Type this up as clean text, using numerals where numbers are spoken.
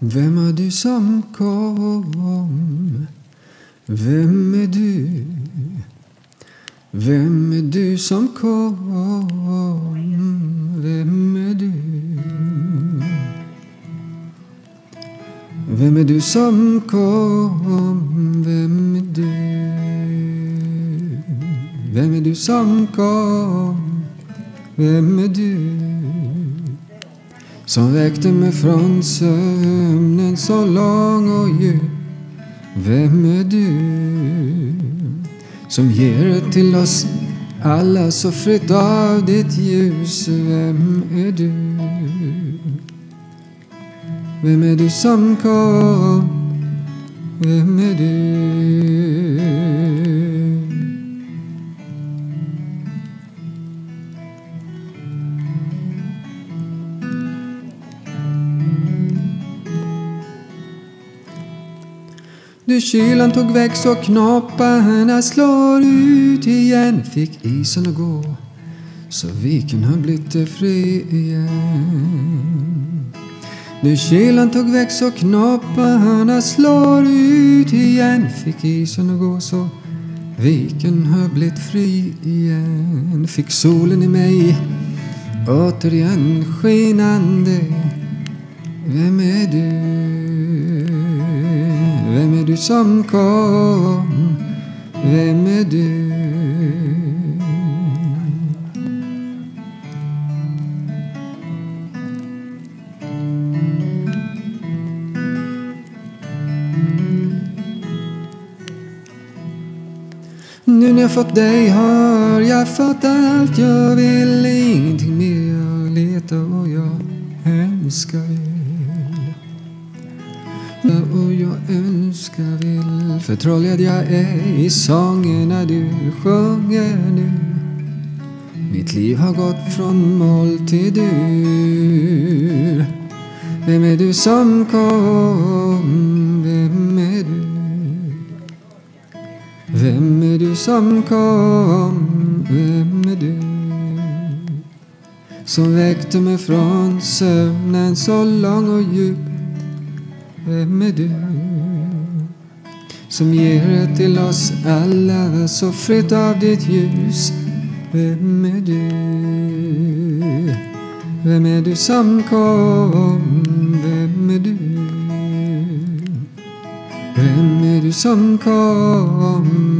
Vem är du som kom? Vem är du? Vem är du som kom? Vem är du? Vem är du som kom? Vem är du? Vem är du som kom? Vem är du? Som väckte mig från sömnen så lång och djup. Vem är du? Som ger det till oss alla så fritt av ditt ljus. Vem är du? Vem är du som kom? Vem är du? Du kylan tog väck så knopparna slår ut igen. Fick isen att gå så viken har blivit fri igen. Du kylan tog väck så knopparna slår ut igen. Fick isen att gå så viken har blivit fri igen. Fick solen i mig återigen skinande. Vem är du? Vem är du som kom? Vem är du? Nu när jag fått dig har jag fått allt jag vill. Ingenting mer jag letar och jag önskar vill. Och jag önskar vill. Förtrollad jag är i sångerna du sjunger nu. Mitt liv har gått från moll till dur. Vem är du som kom? Vem är du? Vem är du som kom? Vem är du? Som väckte mig från sömnen så lång och djup. Vem är du? Som ger det till oss alla så fritt av ditt ljus. Vem är du? Vem är du som kom? Vem är du? Vem är du som kom?